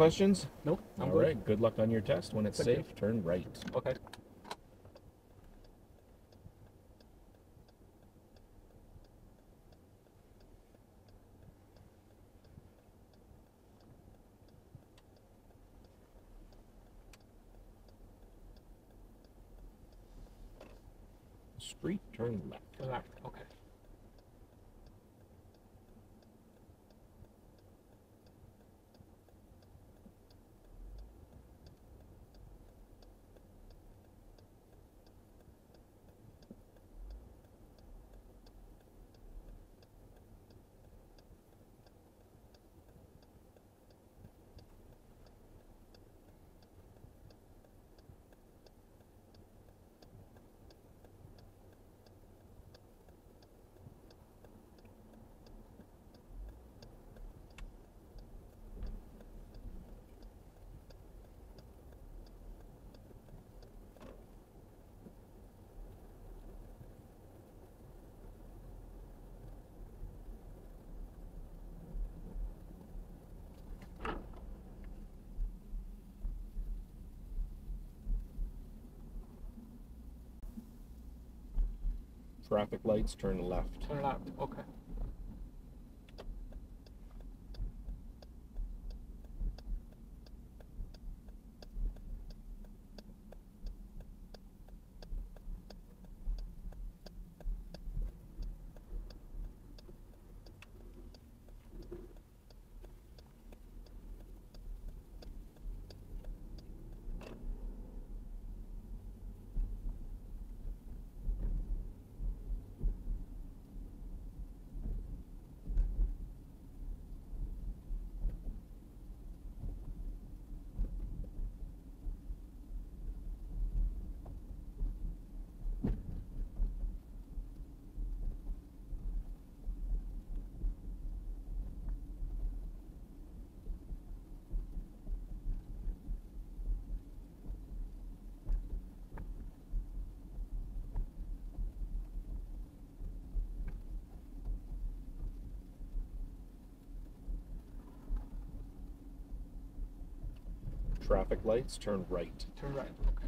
questions? Nope. All right. Good luck on your test. When it's Thank safe, turn right. Okay. Street, turn left. Left. Okay. Traffic lights, turn left. Turn left. Okay. Traffic lights, turn right. Turn right. Okay.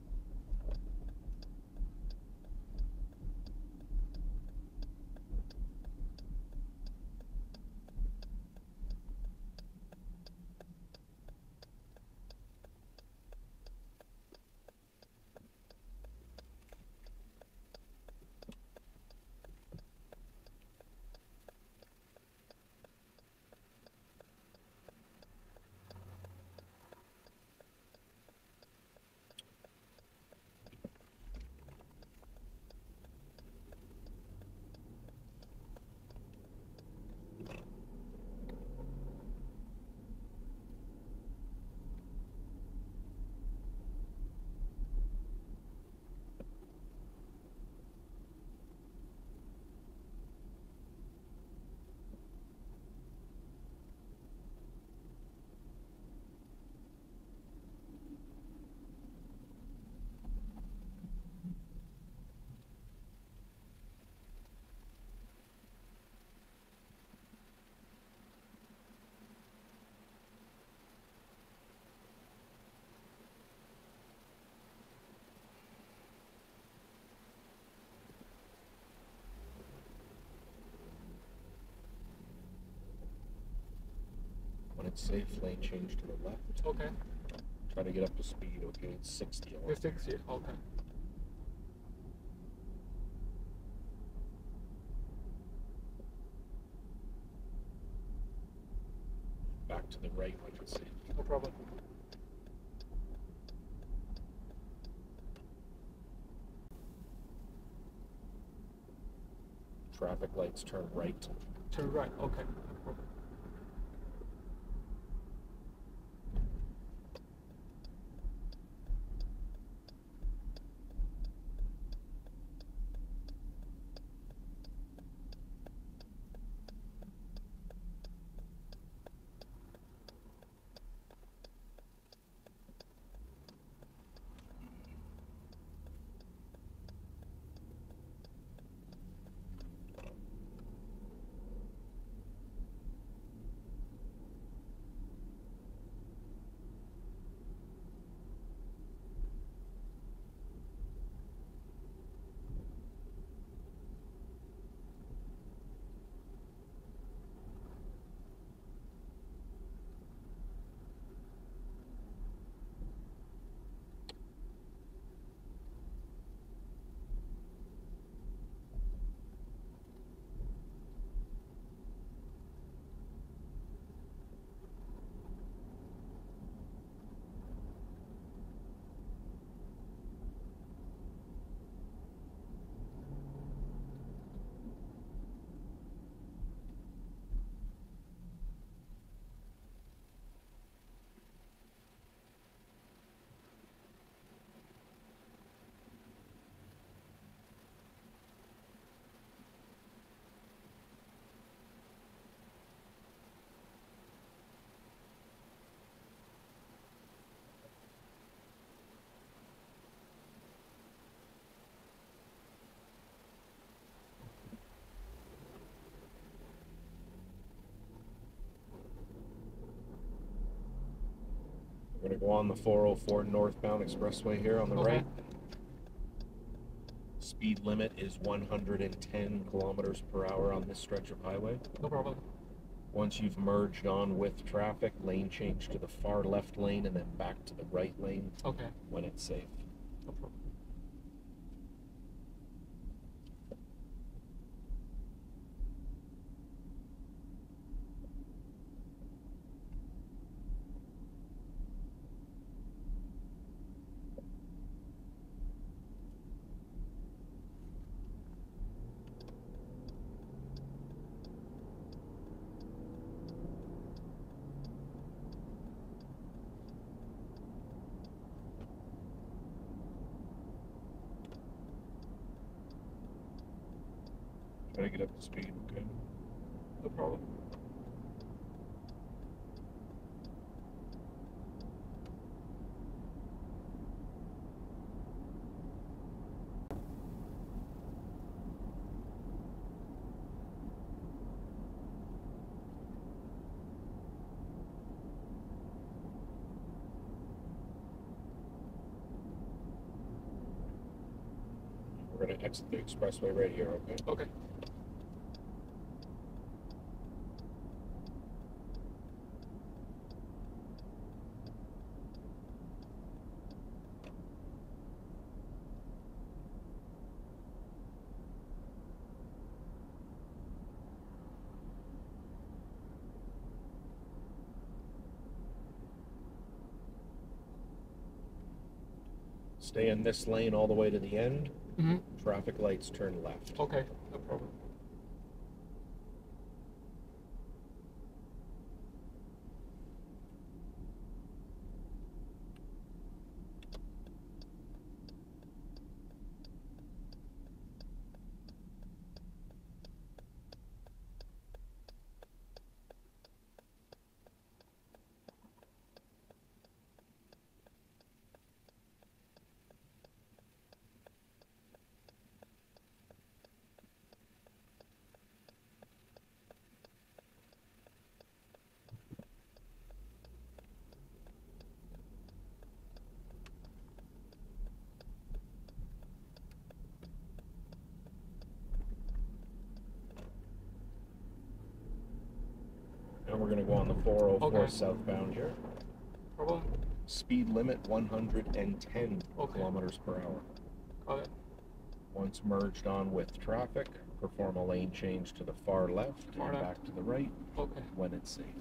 When it's safe, lane change to the left. Okay. Try to get up to speed, okay? It's 60. It's 60. Okay. Back to the right when it's safe. No problem. Traffic lights, turn right. Turn right. Okay. No problem. We're going to go on the 404 northbound expressway here on the Okay. right. Speed limit is 110 kilometers per hour on this stretch of highway. No problem. Once you've merged on with traffic, lane change to the far left lane and then back to the right lane Okay. when it's safe. No problem. Try to get up to speed, okay? No problem. We're going to exit the expressway right here, okay? Okay. Stay in this lane all the way to the end. Mm-hmm. Traffic lights turn left. Okay. No problem. Now we're going to go on the 404 Okay. southbound here. Problem. Speed limit 110 Okay. kilometers per hour. Got it. Once merged on with traffic, perform a lane change to the far left Far and left. back to the right Okay. when it's safe.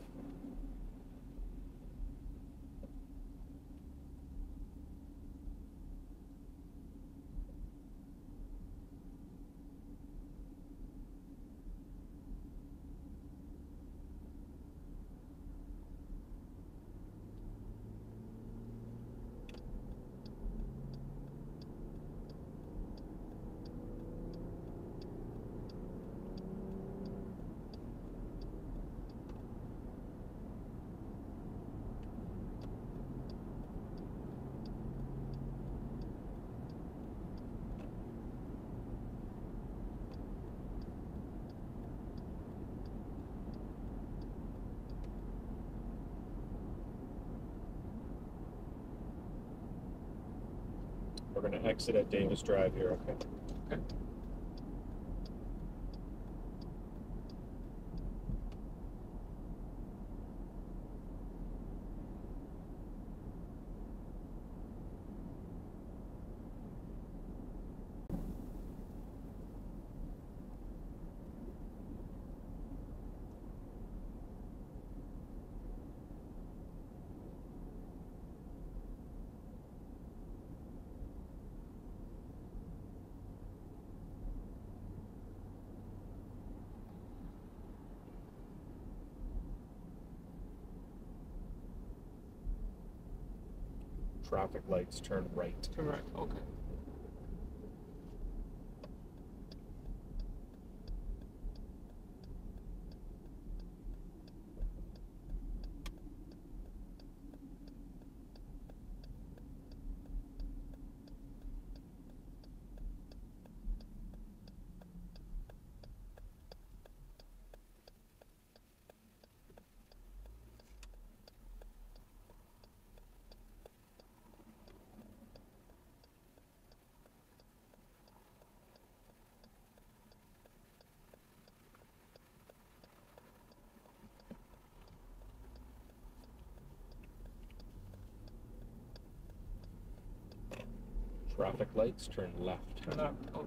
We're going to exit at Davis Drive here, okay? Okay. Traffic lights turn right. Turn right. Okay. Traffic lights, turn left. Turn left. Okay.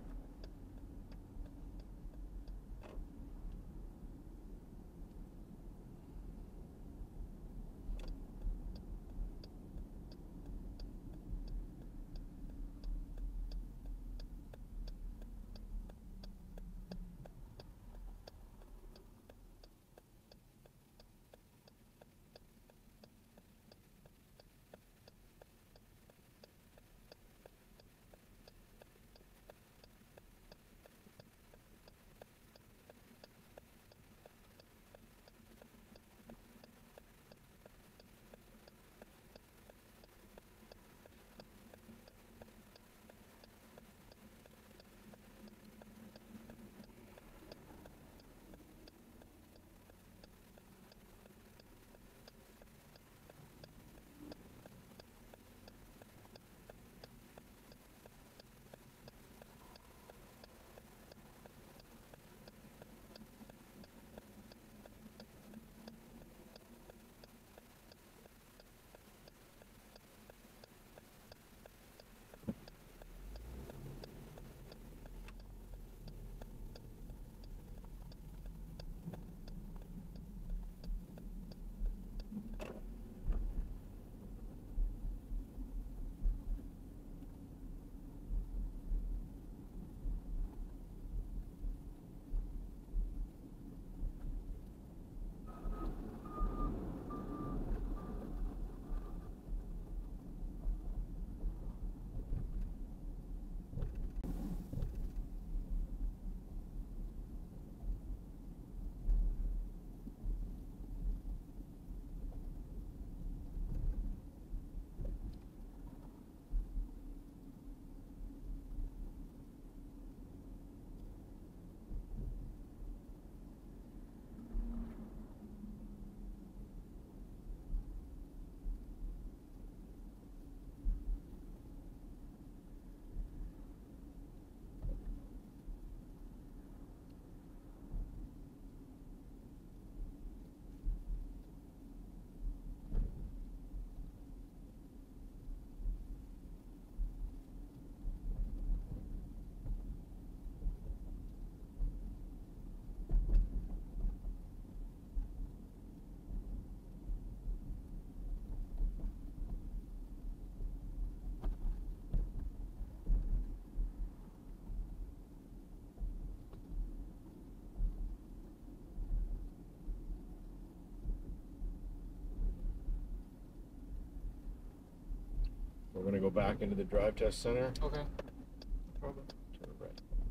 We're going to go back into the drive test center. Okay. No problem. Turn right.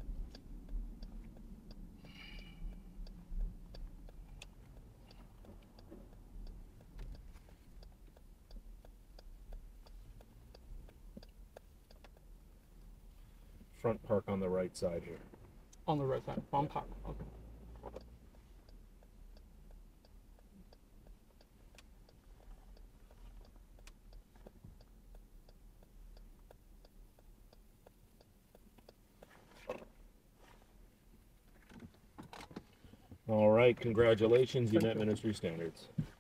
Front park on the right side here. On the right side. Front park. Okay. All right, congratulations, you met ministry standards.